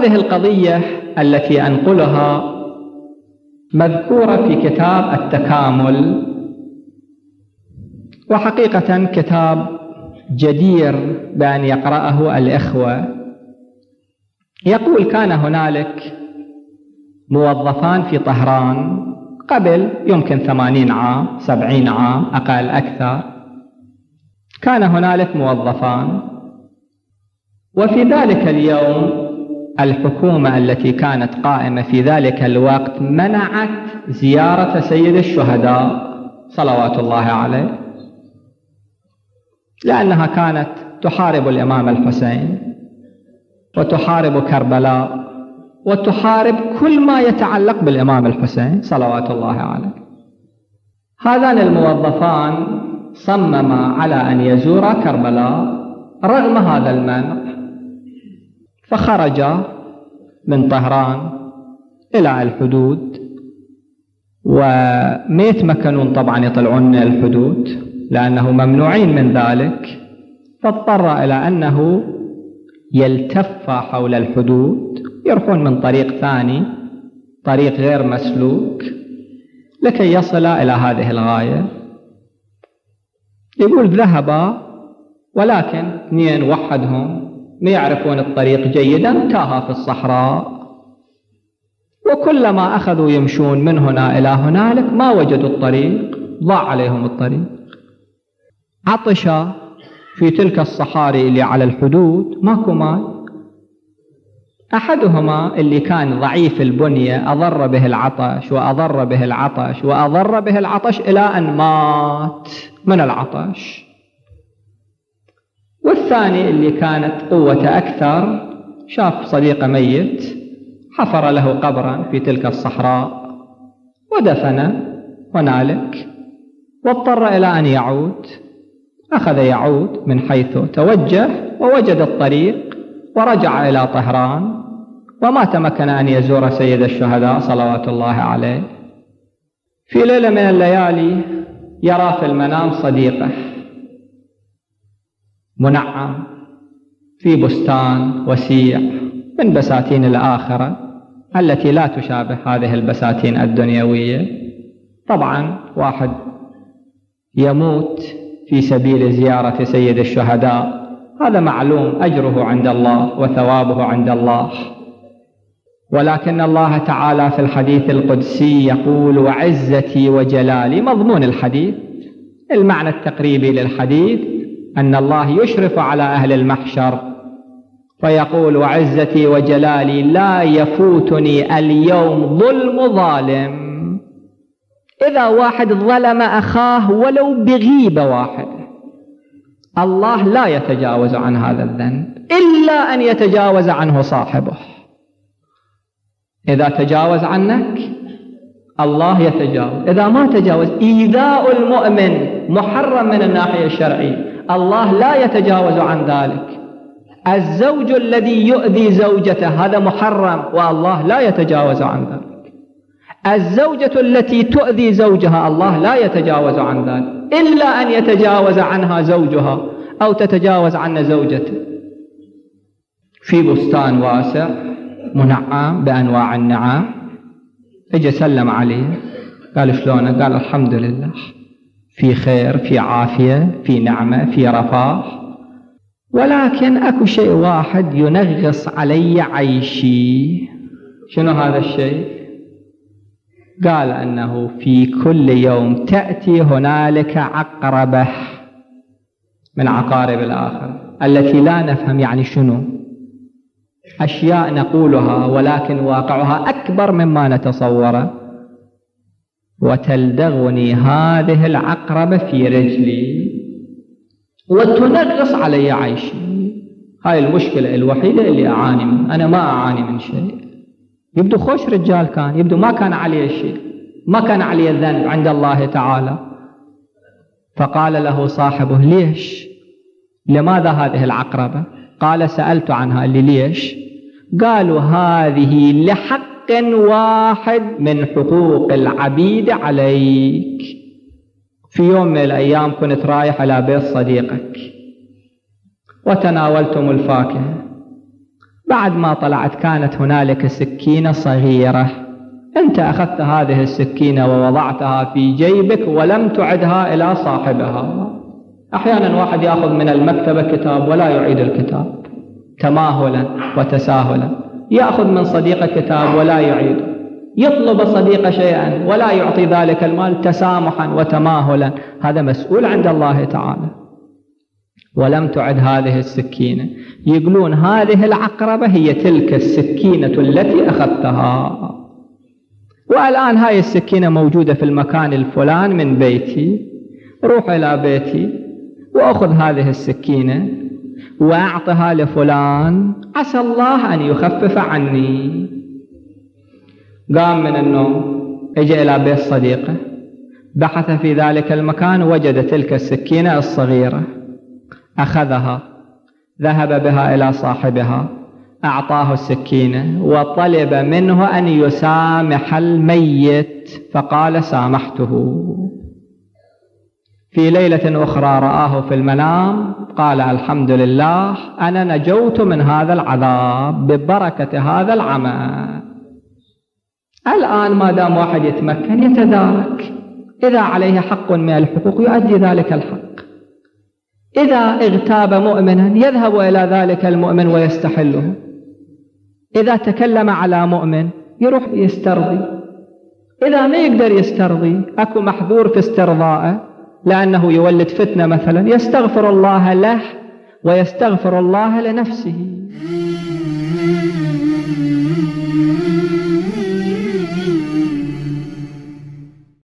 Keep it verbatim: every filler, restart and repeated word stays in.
هذه القضية التي أنقلها مذكورة في كتاب التكامل، وحقيقة كتاب جدير بأن يقرأه الإخوة. يقول: كان هنالك موظفان في طهران قبل يمكن ثمانين عام سبعين عام أقل أكثر. كان هنالك موظفان، وفي ذلك اليوم الحكومة التي كانت قائمة في ذلك الوقت منعت زيارة سيد الشهداء صلوات الله عليه، لأنها كانت تحارب الإمام الحسين وتحارب كربلاء وتحارب كل ما يتعلق بالإمام الحسين صلوات الله عليه. هذان الموظفان صمما على أن يزورا كربلاء رغم هذا المنع، فخرجا من طهران إلى الحدود، وما يتمكنون طبعا يطلعون من الحدود لأنه ممنوعين من ذلك، فاضطر إلى أنه يلتف حول الحدود، يروحون من طريق ثاني، طريق غير مسلوك، لكي يصل إلى هذه الغاية. يقول: ذهبا، ولكن اثنين وحدهم ما يعرفون الطريق جيدا، تاها في الصحراء، وكلما أخذوا يمشون من هنا إلى هنالك ما وجدوا الطريق، ضاع عليهم الطريق. عطشا في تلك الصحاري اللي على الحدود، ماكو ماء. أحدهما اللي كان ضعيف البنية أضر به العطش وأضر به العطش وأضر به العطش إلى أن مات من العطش. والثاني اللي كانت قوة أكثر شاف صديقه ميت، حفر له قبرا في تلك الصحراء ودفن هنالك، واضطر إلى أن يعود. أخذ يعود من حيث توجه ووجد الطريق ورجع إلى طهران، وما تمكن أن يزور سيد الشهداء صلوات الله عليه. في ليلة من الليالي يرى في المنام صديقه منعم في بستان وسيع من بساتين الآخرة التي لا تشابه هذه البساتين الدنيوية. طبعا واحد يموت في سبيل زيارة سيد الشهداء، هذا معلوم أجره عند الله وثوابه عند الله، ولكن الله تعالى في الحديث القدسي يقول: وعزتي وجلالي. مضمون الحديث، المعنى التقريبي للحديث أن الله يشرف على أهل المحشر فيقول: وعزتي وجلالي لا يفوتني اليوم ظلم ظالم. إذا واحد ظلم أخاه ولو بغيبة واحدة، الله لا يتجاوز عن هذا الذنب إلا أن يتجاوز عنه صاحبه. إذا تجاوز عنك الله يتجاوز، إذا ما تجاوز. إيذاء المؤمن محرم من الناحية الشرعية، الله لا يتجاوز عن ذلك. الزوج الذي يؤذي زوجته هذا محرم والله لا يتجاوز عن ذلك. الزوجة التي تؤذي زوجها الله لا يتجاوز عن ذلك إلا أن يتجاوز عنها زوجها أو تتجاوز عن زوجته. في بستان واسع منعم بأنواع النعام، اجى سلم عليه، قال: شلونك؟ قال: الحمد لله، في خير، في عافية، في نعمة، في رفاه، ولكن أكو شيء واحد ينغص علي عيشي. شنو هذا الشيء؟ قال: أنه في كل يوم تأتي هنالك عقربة من عقارب الآخرة التي لا نفهم يعني شنو، أشياء نقولها ولكن واقعها أكبر مما نتصوره، وتلدغني هذه العقربة في رجلي وتنغص علي عيشي. هاي المشكلة الوحيدة اللي أعاني منها، أنا ما أعاني من شيء. يبدو خوش رجال كان، يبدو ما كان عليه شيء، ما كان عليه ذنب عند الله تعالى. فقال له صاحبه: ليش؟ لماذا هذه العقربة؟ قال: سألت عنها. اللي ليش؟ قالوا: هذه لحق واحد من حقوق العبيد عليك. في يوم من الأيام كنت رايح على بيت صديقك وتناولتم الفاكهة، بعد ما طلعت كانت هنالك سكينة صغيرة، أنت أخذت هذه السكينة ووضعتها في جيبك ولم تعدها إلى صاحبها. أحيانا واحد يأخذ من المكتبة كتاب ولا يعيد الكتاب تماهلا وتساهلا، يأخذ من صديقه كتاب ولا يعيد، يطلب صديقه شيئا ولا يعطي ذلك المال تسامحا وتماهلا، هذا مسؤول عند الله تعالى. ولم تعد هذه السكينة، يقولون هذه العقربة هي تلك السكينة التي أخذتها، والآن هاي السكينة موجودة في المكان الفلان من بيتي، روح إلى بيتي وأخذ هذه السكينة وأعطها لفلان عسى الله أن يخفف عني. قام من النوم، اجى إلى بيت صديقه، بحث في ذلك المكان، وجد تلك السكينة الصغيرة، أخذها، ذهب بها إلى صاحبها، أعطاه السكينة وطلب منه أن يسامح الميت، فقال سامحته. في ليلة أخرى رآه في المنام، قال الحمد لله أنا نجوت من هذا العذاب ببركة هذا العمل. الآن ما دام واحد يتمكن يتدارك، إذا عليه حق من الحقوق يؤدي ذلك الحق، إذا اغتاب مؤمنا يذهب إلى ذلك المؤمن ويستحله، إذا تكلم على مؤمن يروح يسترضي، إذا ما يقدر يسترضي أكو محذور في استرضائه لأنه يولد فتنة مثلا، يستغفر الله له ويستغفر الله لنفسه.